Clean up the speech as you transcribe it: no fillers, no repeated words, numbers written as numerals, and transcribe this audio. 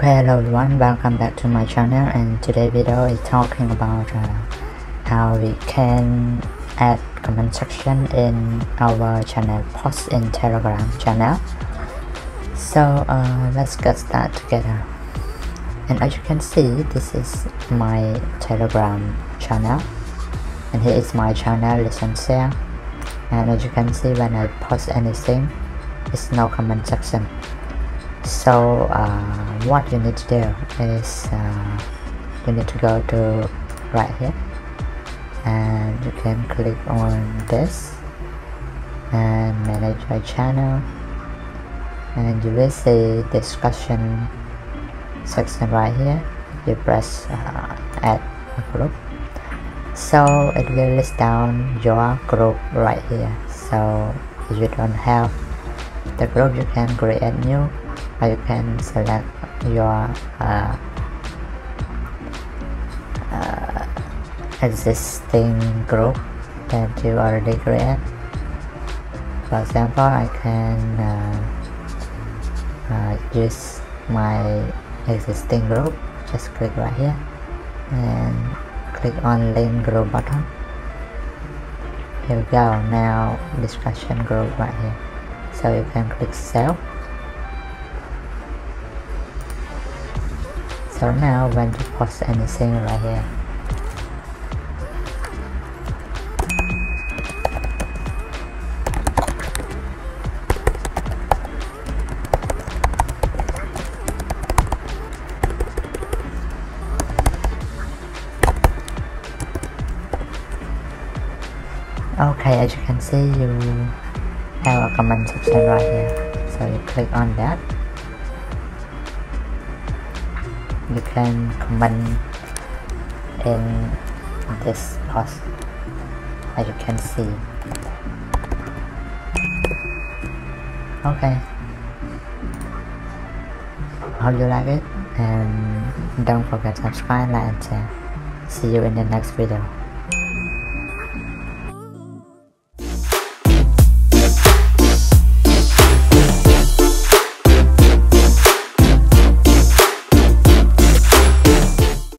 Okay, hello everyone, welcome back to my channel, and today's video is talking about how we can add comment section in our channel post in Telegram channel. So let's get started together. And as you can see, this is my Telegram channel, and here is my channel listen share. And as you can see, when I post anything, it's no comment section. So what you need to do is you need to go to right here, and you can click on this and manage your channel, and you will see discussion section right here. You press add a group, so it will list down your group right here. So if you don't have the group, you can create new, or you can select your existing group that you already create. For example, I can use my existing group. Just click right here and click on link group button. Here we go. Now discussion group right here, so you can click save. So now when you post anything right here, okay, as you can see, you have a comment section right here, so you click on that. You can comment in this post, as you can see. Okay, hope you like it, and don't forget to subscribe, like and share. See you in the next video.